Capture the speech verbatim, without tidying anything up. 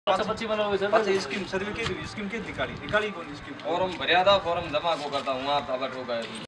अच्छा बच्ची बनाओगे सर अच्छा स्कीम सर्वे के स्कीम के निकाली निकाली कौन स्कीम फॉर्म भरिया था फॉर्म जमा को करता हूँ आप अब हो गए